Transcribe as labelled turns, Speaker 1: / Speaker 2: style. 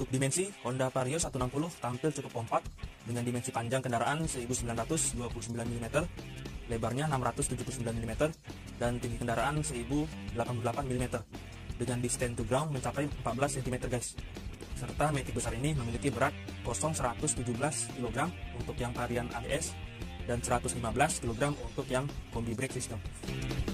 Speaker 1: Untuk dimensi, Honda Vario 160 tampil cukup kompak dengan dimensi panjang kendaraan 1929 mm, lebarnya 679 mm, dan tinggi kendaraan 1088 mm dengan di stand to ground mencapai 14 cm guys. Serta Matic besar ini memiliki berat kosong 117 kg untuk yang varian ABS dan 115 kg untuk yang kombi brake system.